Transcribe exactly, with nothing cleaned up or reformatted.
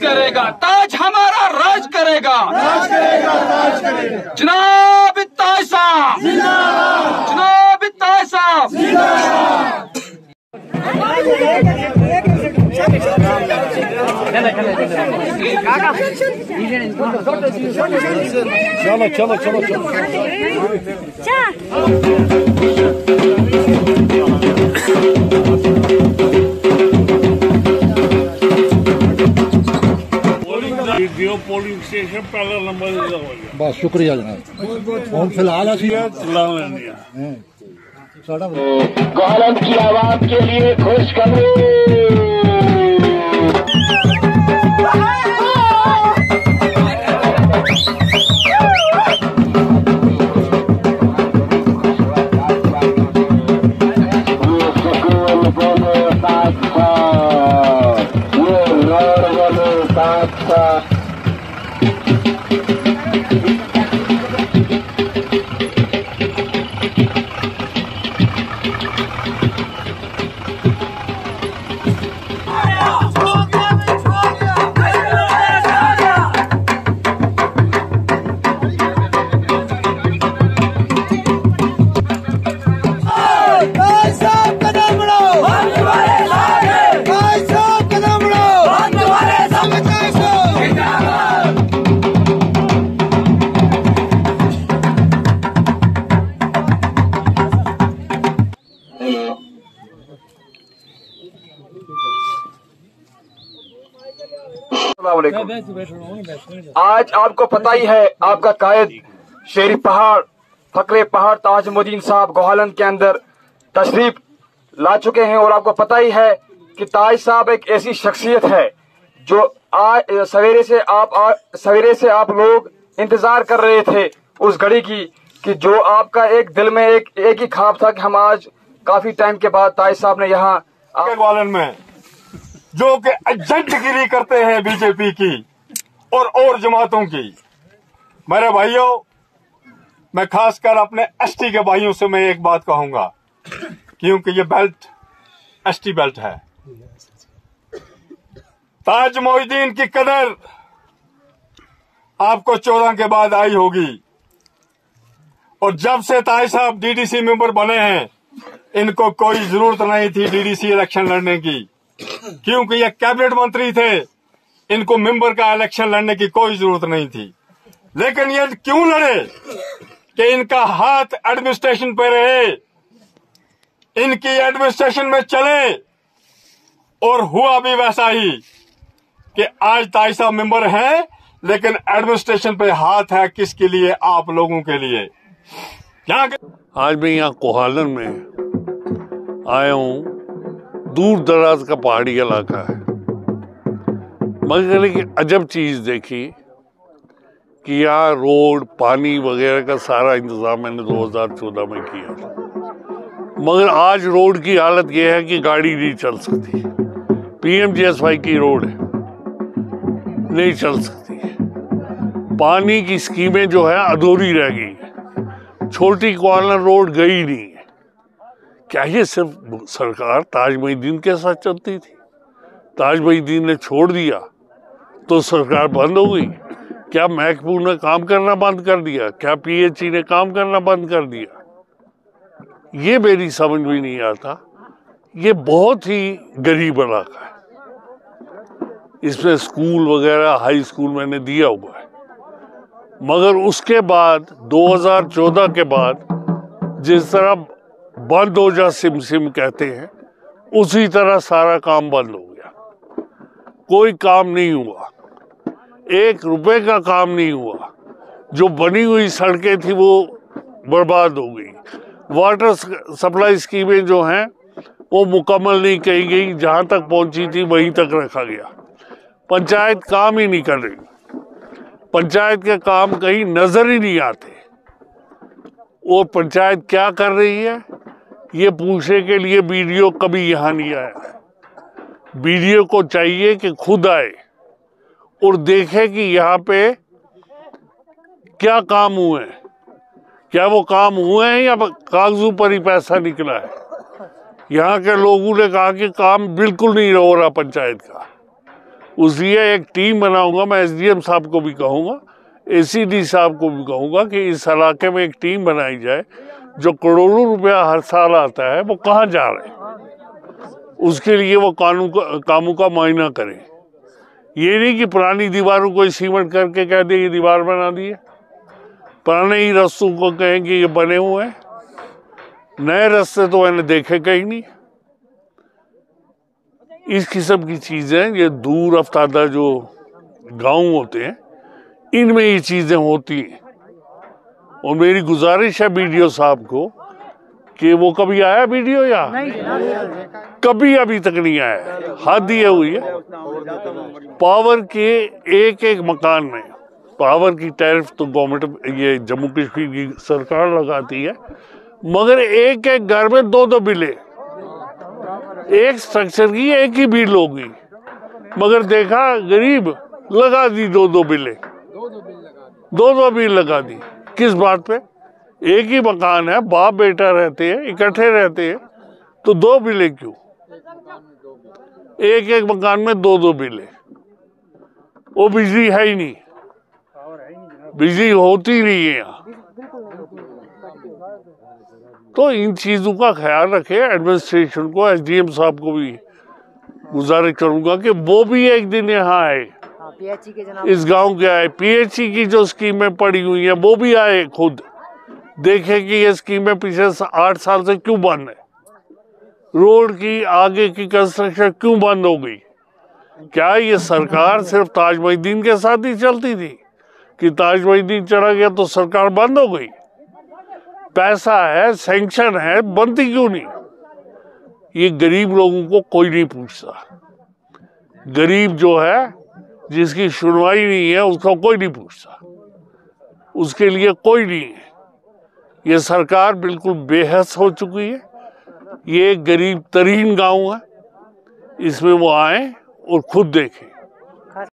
करेगा, ताज हमारा राज करेगा, राज करेगा, राज करेगा। जनाब ताज साहब जिंदाबाद, जनाब ताज साहब जिंदाबाद। चलो चलो चलो चलो पोलिंग स्टेशन पहला नंबर बस शुक्रिया जनाब। हम फिलहाल गोहालन की आवाज के लिए खुशखबरी। आज आपको पता ही है, आपका कायद शेरी पहाड़ फकरे पहाड़ ताजमुद्दीन साहब गोहालन के अंदर तशरीफ ला चुके हैं। और आपको पता ही है कि ताज साहब एक ऐसी शख्सियत है जो आज सवेरे से आप सवेरे से आप लोग इंतजार कर रहे थे उस घड़ी की, कि जो आपका एक दिल में एक एक ही ख्वाब था कि हम आज काफी टाइम के बाद ताज साहब ने यहाँ गोहालन में जो कि एजेंटगिरी करते हैं बीजेपी की और और जमातों की। मेरे भाइयों, मैं खासकर अपने एसटी के भाइयों से मैं एक बात कहूंगा, क्योंकि ये बेल्ट एसटी बेल्ट है। ताज मोहिद्दीन की कदर आपको चौदह के बाद आई होगी, और जब से ताज साहब डीडीसी मेंबर बने हैं, इनको कोई जरूरत नहीं थी डीडीसी इलेक्शन लड़ने की, क्योंकि ये कैबिनेट मंत्री थे। इनको मेंबर का इलेक्शन लड़ने की कोई जरूरत नहीं थी। लेकिन ये क्यों लड़े कि इनका हाथ एडमिनिस्ट्रेशन पे रहे, इनकी एडमिनिस्ट्रेशन में चले। और हुआ भी वैसा ही कि आज ताज साहब मेंबर हैं, लेकिन एडमिनिस्ट्रेशन पे हाथ है किसके लिए? आप लोगों के लिए। यहाँ के... आज मैं यहाँ कोहालन में आया हूँ। दूर दराज का पहाड़ी इलाका है, मगर एक अजब चीज देखी कि यहाँ रोड पानी वगैरह का सारा इंतजाम मैंने दो हज़ार चौदह में किया था, मगर आज रोड की हालत यह है कि गाड़ी नहीं चल सकती। पीएमजीएसवाई की रोड है, नहीं चल सकती। पानी की स्कीमें जो है अधूरी रह गई। छोटी कोहालन रोड गई नहीं है। क्या ये सिर्फ सरकार ताज मोहिद्दीन के साथ चलती थी? ताज मोहिद्दीन ने छोड़ दिया तो सरकार बंद हो गई? क्या महकपूर ने काम करना बंद कर दिया? क्या पीएचई ने काम करना बंद कर दिया? ये मेरी समझ में नहीं आता। ये बहुत ही गरीब इलाका है। इसमें स्कूल वगैरह हाई स्कूल मैंने दिया हुआ है, मगर उसके बाद दो हज़ार चौदह के बाद जिस तरह बंद हो जा सिम सिम कहते हैं, उसी तरह सारा काम बंद हो गया। कोई काम नहीं हुआ, एक रुपए का काम नहीं हुआ। जो बनी हुई सड़कें थी वो बर्बाद हो गई। वाटर सप्लाई स्कीमें जो हैं वो मुकम्मल नहीं कही गई, जहां तक पहुंची थी वहीं तक रखा गया। पंचायत काम ही नहीं कर रही, पंचायत के काम कहीं नजर ही नहीं आते। और पंचायत क्या कर रही है ये पूछने के लिए बीडीओ कभी यहाँ नहीं आया। बीडीओ को चाहिए कि खुद आए और देखे कि यहाँ पे क्या काम हुए हैं, क्या वो काम हुए हैं या कागजों पर ही पैसा निकला है। यहाँ के लोगों ने कहा कि काम बिल्कुल नहीं हो रहा पंचायत का। उसलिए एक टीम बनाऊंगा। मैं एसडीएम साहब को भी कहूँगा, एसीडी साहब को भी कहूँगा कि इस इलाके में एक टीम बनाई जाए। जो करोड़ों रुपया हर साल आता है वो कहाँ जा रहे हैं, उसके लिए वो कानून का कामों का मुआयना करें। ये नहीं कि पुरानी दीवारों को सीमेंट करके कह दे ये दीवार बना दी है, पुराने ही रास्तों को कहें कि ये बने हुए हैं, नए रास्ते तो मैंने देखे कहीं नहीं। इस किस्म की चीज़ें, ये दूर अफ्तादा जो गांव होते हैं, इनमें ये चीज़ें होती हैं। और मेरी गुजारिश है वीडियो साहब को कि वो कभी आया वीडियो या कभी अभी तक नहीं आया। हद ये हुई है, पावर के एक एक मकान में पावर की टैरिफ तो गवर्नमेंट ये जम्मू कश्मीर की सरकार लगाती है, मगर एक एक घर में दो दो बिलें, एक स्ट्रक्चर की एक ही बिल होगी, मगर देखा गरीब लगा दी दो दो बिलें, दो दो बिल लगा दी। किस बात पे? एक ही मकान है, बाप बेटा रहते हैं, इकट्ठे रहते हैं, तो दो बिलें क्यों? एक एक मकान में दो दो बिलें। वो बिजली है ही नहीं, बिजली होती नहीं है यहाँ। तो इन चीजों का ख्याल रखे एडमिनिस्ट्रेशन को। एसडीएम साहब को भी गुजारिश करूंगा कि वो भी एक दिन यहाँ आए, इस गांव के आए, पीएचई की जो स्कीमें पड़ी हुई हैं वो भी आए, खुद देखे कि ये स्कीमें पिछले आठ साल से क्यों बंद है, रोड की आगे की कंस्ट्रक्शन क्यों बंद हो गई। क्या ये सरकार सिर्फ ताज मोहिउद्दीन के साथ ही चलती थी कि ताज मोहिउद्दीन चला गया तो सरकार बंद हो गई? पैसा है, सैंक्शन है, बनती क्यों नहीं? ये गरीब लोगों को कोई नहीं पूछता। गरीब जो है, जिसकी सुनवाई नहीं है, उसको कोई नहीं पूछता, उसके लिए कोई नहीं है। ये सरकार बिल्कुल बेहस हो चुकी है। ये गरीब तरीन गांव है, इसमें वो आए और खुद देखें।